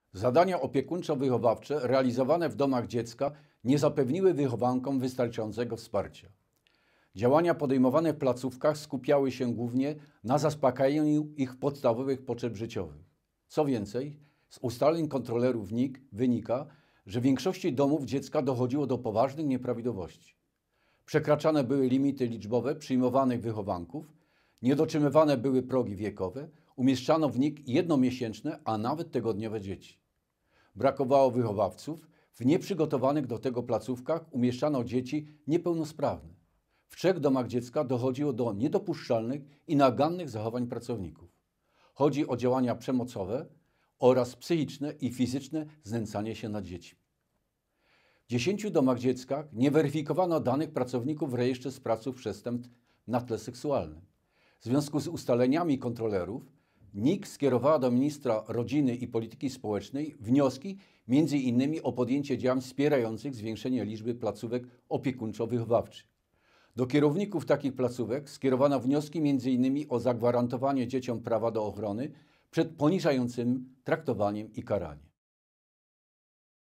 Zadania opiekuńczo-wychowawcze realizowane w domach dziecka nie zapewniły wychowankom wystarczającego wsparcia. Działania podejmowane w placówkach skupiały się głównie na zaspokajaniu ich podstawowych potrzeb życiowych. Co więcej, z ustaleń kontrolerów NIK wynika, że w większości domów dziecka dochodziło do poważnych nieprawidłowości. Przekraczane były limity liczbowe przyjmowanych wychowanków, nie dotrzymywane były progi wiekowe, umieszczano w NIK jednomiesięczne, a nawet tygodniowe dzieci. Brakowało wychowawców, w nieprzygotowanych do tego placówkach umieszczano dzieci niepełnosprawne. W 3 domach dziecka dochodziło do niedopuszczalnych i nagannych zachowań pracowników. Chodzi o działania przemocowe oraz psychiczne i fizyczne znęcanie się nad dziećmi. W 10 domach dziecka nie weryfikowano danych pracowników w rejestrze sprawców przestępstw na tle seksualnym. W związku z ustaleniami kontrolerów NIK skierowała do ministra rodziny i polityki społecznej wnioski m.in. o podjęcie działań wspierających zwiększenie liczby placówek opiekuńczo-wychowawczych. Do kierowników takich placówek skierowano wnioski m.in. o zagwarantowanie dzieciom prawa do ochrony przed poniżającym traktowaniem i karaniem.